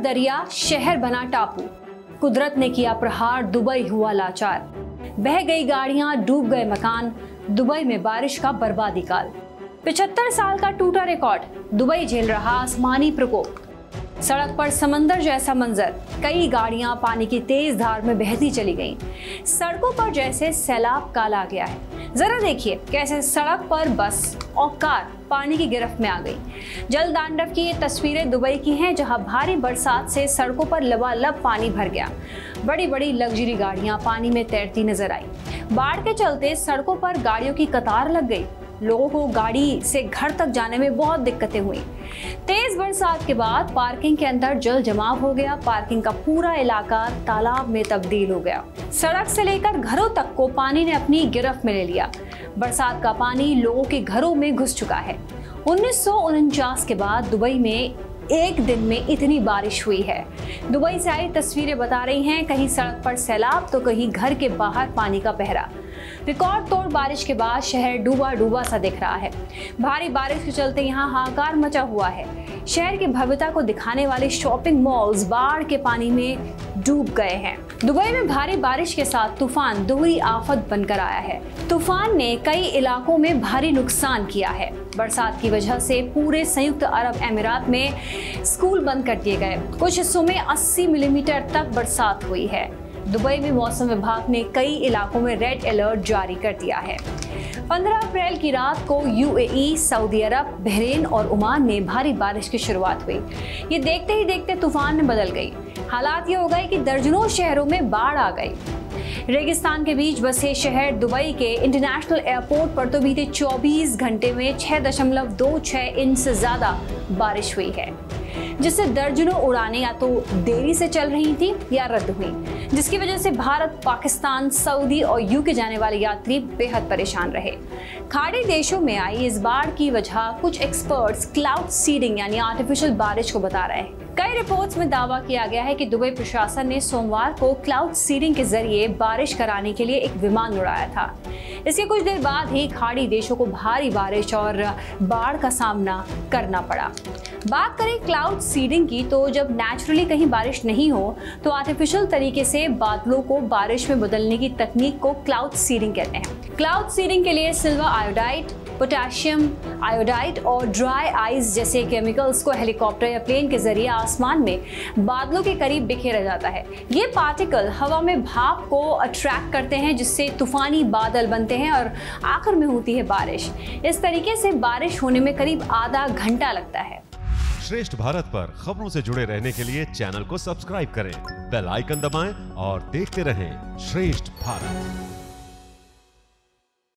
दरिया, शहर बना टापू। कुदरत ने किया प्रहार, दुबई हुआ लाचार। बह गई गाड़ियां, डूब गए मकान, दुबई में बारिश का बर्बादी काल। 75 साल का टूटा रिकॉर्ड, दुबई झेल रहा आसमानी प्रकोप। सड़क पर समंदर जैसा मंजर, कई गाड़ियां पानी की तेज धार में बहती चली गईं। सड़कों पर जैसे सैलाब काल आ गया है। जरा देखिए कैसे सड़क पर बस और कार पानी की गिरफ्त में आ गई। जल तांडव की ये तस्वीरें दुबई की हैं, जहां भारी बरसात से सड़कों पर लबालब पानी भर गया। बड़ी बड़ी लग्जरी गाड़ियां पानी में तैरती नजर आई। बाढ़ के चलते सड़कों पर गाड़ियों की कतार लग गई। लोगों को गाड़ी से घर तक जाने में बहुत दिक्कतें हुई। तेज बरसात के बाद पार्किंग के अंदर जल जमाव हो गया। पार्किंग का पूरा इलाका तालाब में तब्दील हो गया। सड़क से लेकर घरों तक को पानी ने अपनी गिरफ्त में ले लिया। बरसात का पानी लोगों के घरों में घुस चुका है। 1949 के बाद दुबई में एक दिन में इतनी बारिश हुई है। दुबई से आई तस्वीरें बता रही हैं, कहीं सड़क पर सैलाब तो कहीं घर के बाहर पानी का बहरा। रिकॉर्ड तोड़ बारिश के बाद शहर डूबा डूबा सा दिख रहा है। भारी बारिश के चलते यहाँ हाहाकार मचा हुआ है। शहर की भव्यता को दिखाने वाले शॉपिंग मॉल्स बाढ़ के पानी में डूब गए हैं। दुबई में भारी बारिश के साथ तूफान दोहरी आफत बनकर आया है। तूफान ने कई इलाकों में भारी नुकसान किया है। बरसात की वजह से पूरे संयुक्त अरब अमीरात में स्कूल बंद कर दिए गए। कुछ हिस्सों में 80 मिलीमीटर तक बरसात हुई है। दुबई में मौसम विभाग ने कई इलाकों में रेड अलर्ट जारी कर दिया है। 15 अप्रैल की रात को यूएई, सऊदी अरब, बहरीन और ओमान में भारी बारिश की शुरुआत हुई। ये देखते ही देखते तूफान में बदल गई। हालात ये हो गए कि दर्जनों शहरों में बाढ़ आ गई। रेगिस्तान के बीच बसे शहर दुबई के इंटरनेशनल एयरपोर्ट पर तो बीते 24 घंटे में 6.26 इंच से ज्यादा बारिश हुई है, जिससे दर्जनों उड़ानें या तो देरी से चल रही थी या रद्द हुई, जिसकी वजह से भारत, पाकिस्तान, सऊदी और यूके जाने वाले यात्री बेहद परेशान रहे। खाड़ी देशों में आई इस बाढ़ की वजह कुछ एक्सपर्ट्स क्लाउड सीडिंग यानी आर्टिफिशियल बारिश को बता रहे हैं। कई रिपोर्ट्स में दावा किया गया है कि दुबई प्रशासन ने सोमवार को क्लाउड सीडिंग के जरिए बारिश कराने के लिए एक विमान उड़ाया था। इसके कुछ देर बाद ही खाड़ी देशों को भारी बारिश और बाढ़ का सामना करना पड़ा। बात करें क्लाउड सीडिंग की, तो जब नेचुरली कहीं बारिश नहीं हो तो आर्टिफिशियल तरीके से बादलों को बारिश में बदलने की तकनीक को क्लाउड सीडिंग कहते हैं। क्लाउड सीडिंग के लिए सिल्वर आयोडाइड, पोटेशियम आयोडाइड और ड्राई आइस जैसे केमिकल्स को हेलीकॉप्टर या प्लेन के जरिए आसमान में बादलों के करीब बिखेरा जाता है। ये पार्टिकल हवा में भाप को अट्रैक्ट करते हैं, जिससे तूफानी बादल बनते हैं और आखिर में होती है बारिश। इस तरीके से बारिश होने में करीब आधा घंटा लगता है। श्रेष्ठ भारत पर खबरों से जुड़े रहने के लिए चैनल को सब्सक्राइब करें, बेल आइकन दबाएं और देखते रहें श्रेष्ठ भारत।